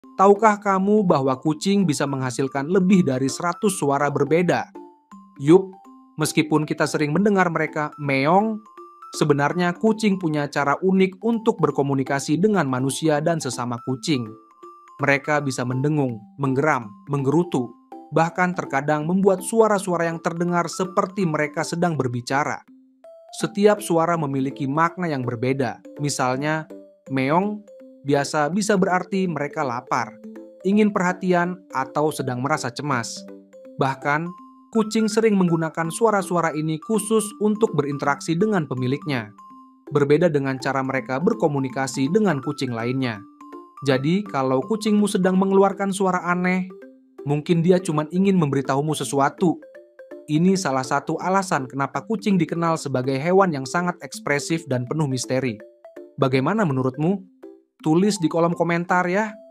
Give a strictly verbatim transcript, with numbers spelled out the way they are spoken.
Tahukah kamu bahwa kucing bisa menghasilkan lebih dari seratus suara berbeda? Yup, meskipun kita sering mendengar mereka meong, sebenarnya kucing punya cara unik untuk berkomunikasi dengan manusia dan sesama kucing. Mereka bisa mendengung, menggeram, menggerutu, bahkan terkadang membuat suara-suara yang terdengar seperti mereka sedang berbicara. Setiap suara memiliki makna yang berbeda. Misalnya, meong biasa bisa berarti mereka lapar, ingin perhatian, atau sedang merasa cemas. Bahkan, kucing sering menggunakan suara-suara ini khusus untuk berinteraksi dengan pemiliknya. Berbeda dengan cara mereka berkomunikasi dengan kucing lainnya. Jadi, kalau kucingmu sedang mengeluarkan suara aneh, mungkin dia cuma ingin memberitahumu sesuatu. Ini salah satu alasan kenapa kucing dikenal sebagai hewan yang sangat ekspresif dan penuh misteri. Bagaimana menurutmu? Tulis di kolom komentar ya.